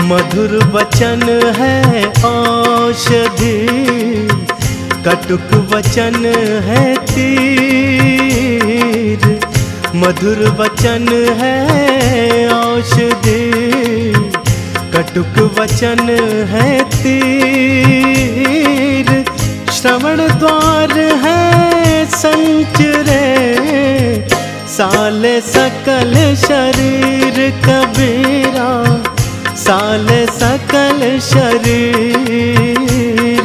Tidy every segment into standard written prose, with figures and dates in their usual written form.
मधुर वचन है औषधि, कटुक वचन है तीर। मधुर वचन है औषधि, कटुक वचन है तीर। श्रवण द्वार है संचरे, साले सकल शरीर कबीरा, साले सकल शरीर।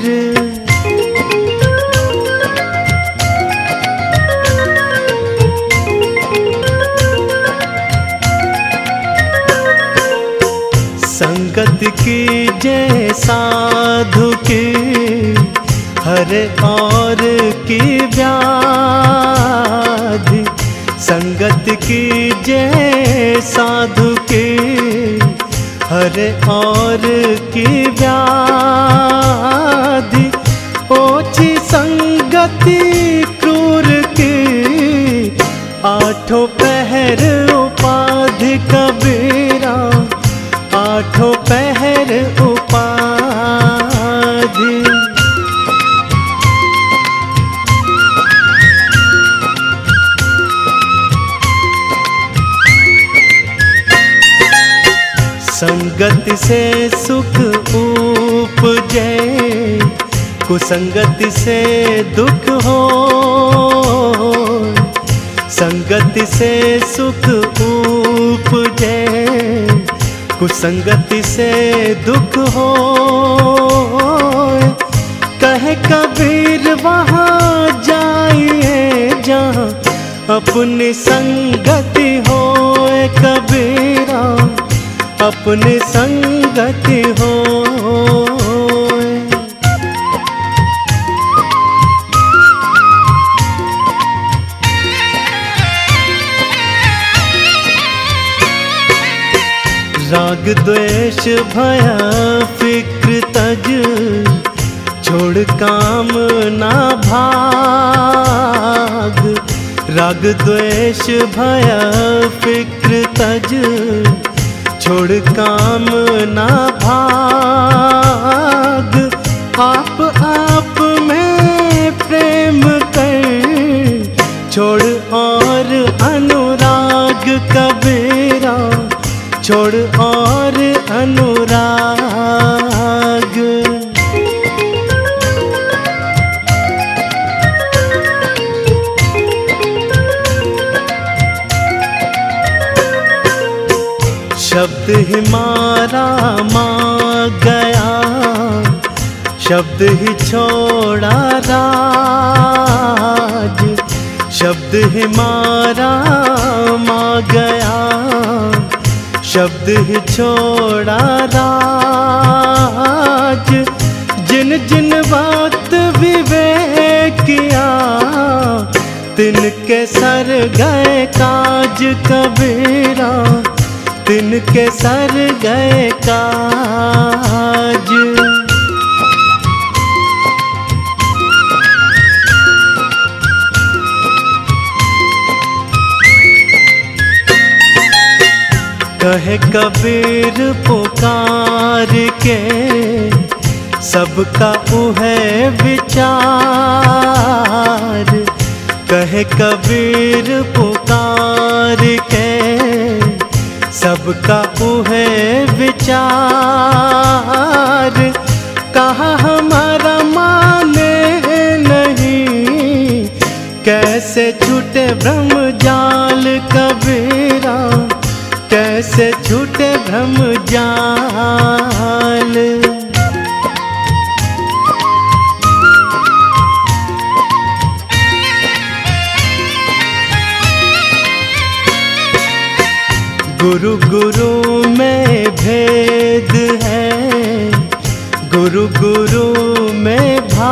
संगत की जय साधु की, हरे और की व्याधि। संगत की जय साधु की, हरे और की व्याधि। ओछी संगति क्रूर की, आठों पहर उपाधि कबीरा, आठों पहर उपाधि। संगत से सुख उपजे, कुसंगति से दुख हो। संगति से सुख उपजे, कुसंगति से दुख हो। कहे कबीर वहाँ जाइए जहाँ अपनी संगति होए कबीरा, अपनी संगति हो। राग द्वेष भय फिक्र तज, छोड़ काम ना भाग। राग द्वेष भय फिक्र तज, छोड़ काम ना भाग। आप आप में प्रेम कर, छोड़ और अनुराग कबीरा, छोड़ और अनुराग। शब्द ही मारा माँ गया, शब्द ही छोड़ा राज। शब्द ही मारा माँ गया, शब्द ही छोड़ा राज। जिन जिन बात विवेक किया, तिनके सर गए काज कबीरा, तिनके सर गए काज। कहे कबीर पुकार के, सबका उहे विचार। कहे कबीर पुकार के, सबका उहे विचार। कहा हमारा माने नहीं, कैसे छूटे ब्रह्म जाल कबीरा, कैसे छूटे ब्रह्म जाल। गुरु गुरु में भेद है, गुरु गुरु में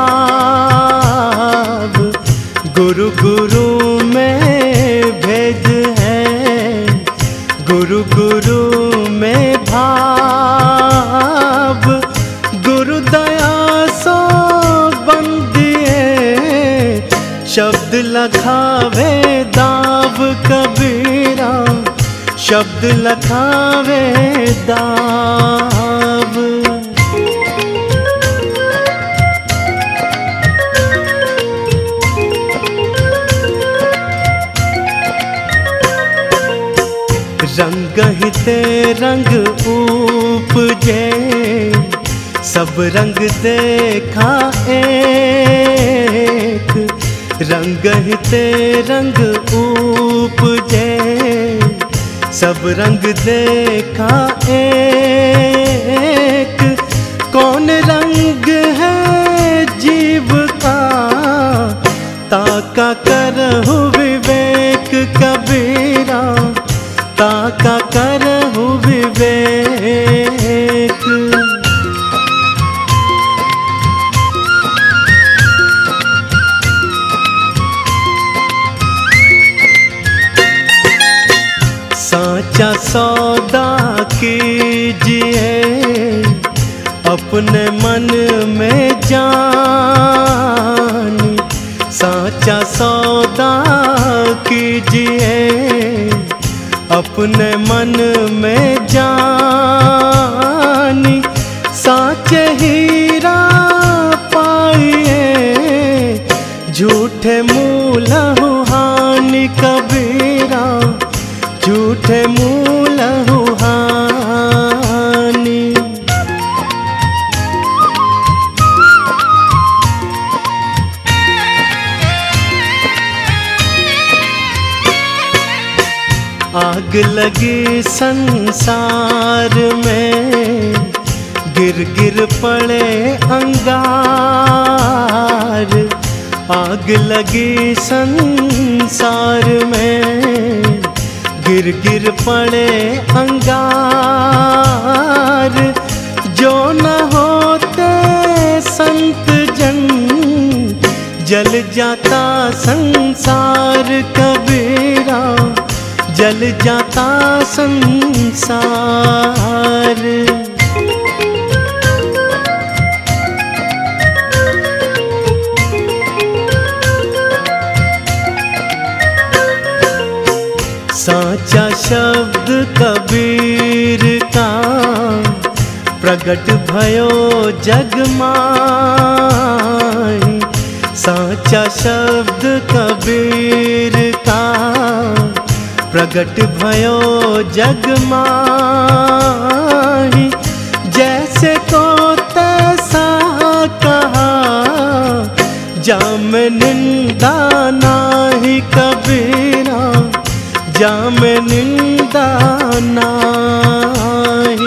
भाव। गुरु गुरु में भेद है, गुरु गुरु में भाव। गुरु दया सो बंदिए, शब्द लखावे दाव कबीरा, शब्द लखावे दाव। रंगहिते रंग उपजे, सब रंग देखा एक। रंगहिते रंग उपजे, सब रंग देखा एक। कौन रंग है जीव का, ताका करहु विवेक कबीरा, ताका करहु विवेक। साचा सौदा कीजिए, अपने मन में जान। साचा सौदा कीजिए, अपने मन में जान। साचे हीरा पाइए, झूठे मूलहु हानि कबीरा, झूठे मूलहु हानि। आग लगी संसार में, गिर गिर पड़े अंगार। आग लगी संसार में, गिर गिर पड़े अंगार। जो न होते संत जन, जल जाता संसार कबीरा, जल जाता संसार। साचा शब्द कबीर का, प्रगट भयो जग माही। साचा शब्द कबीर का, प्रगट भयो जग माही। जैसे को तैसा कहा, जाम निंदा नाही कबीरा, जाम निंदा नाही।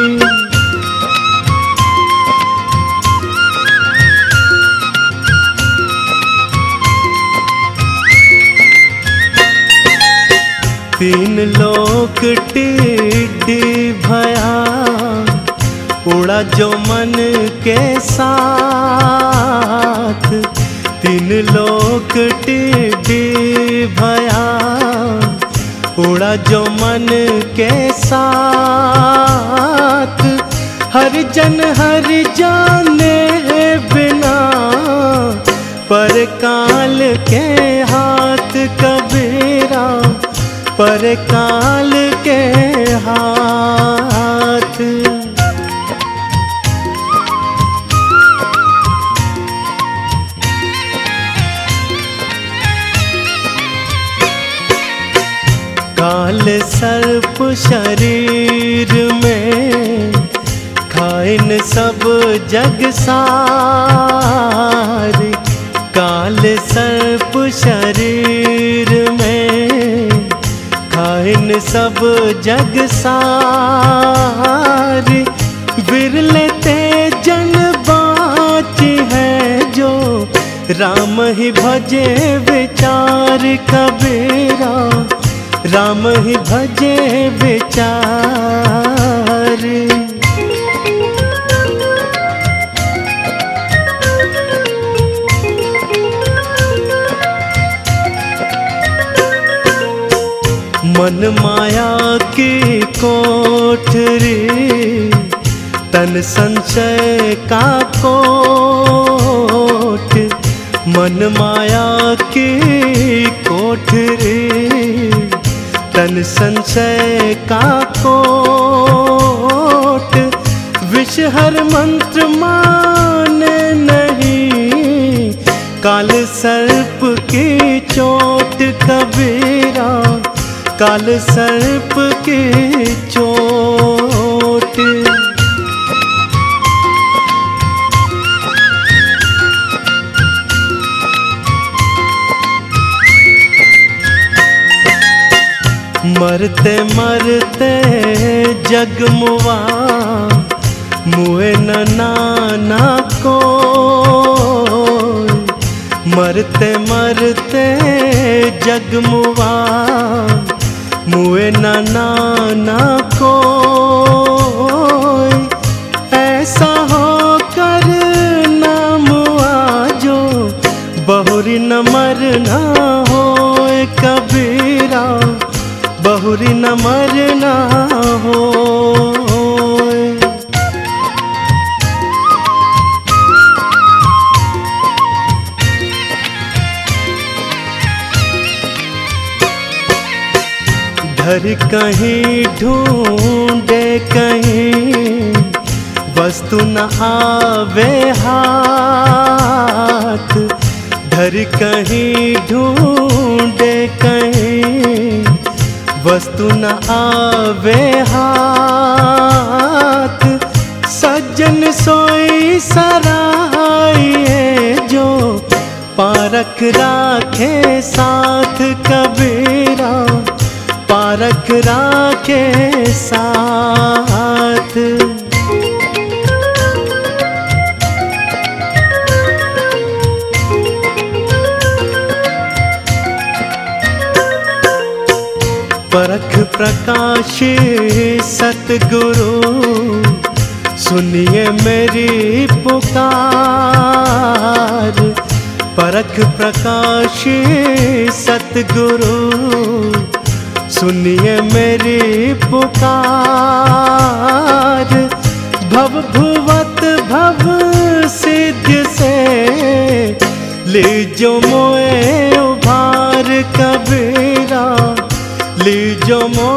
तीन लोक टिड्डी भया, उड़ा जो मन के साथ। तीन लोक टिड्डी भया, उड़ा जो मन के साथ। हर जन हर जाने बिना, पर काल के हाथ कबीरा, पर काल के हाथ। काल सर्प शरीर में, खाइन सब जग सारी। काल सर्प शरीर में, खाइन सब जग सारी। बिरले ते जन बाची है जो, राम ही भजे विचार कबीरा, राम ही भजे विचार। मन माया की कोठरी, तन संशय का कोट। मन माया की कोठरी, तन संशय का कोट। विष हर मंत्र माने नहीं, काल सर्प की चोट कबीरा, काल सर्प की चोट। मरते मरते जगमुआ मुए न नाना को, मरते मरते जगमुआ मुए न नाना को। ऐसा हो कर नाम आजो बहुरी न मरना होए कबीरा, बहुरी न मरना हो। धर कहीं ढूंढे कहीं वस्तु न आवे हाथ, धर कहीं ढूंढे कहीं वस्तु न आवे हाथ। सज्जन सोई सराइए जो पारख राखे साथ कबीरा, पारख राखे साथ। परख प्रकाश सतगुरु सुनिए मेरी पुकार, परख प्रकाश सतगुरु सुनिए मेरी पुकार। भव भुवत भव सिद्ध से लीजो मोए उभार कबीरा, लीजो मोए